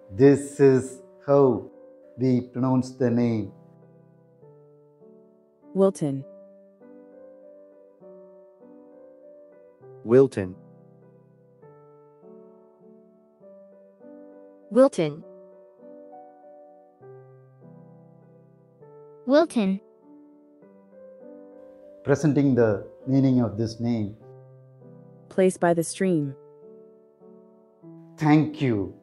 This is how we pronounce the name. Wilton, Wilton, Wilton, Wilton, Presenting the meaning of this name. place by the stream. Thank you.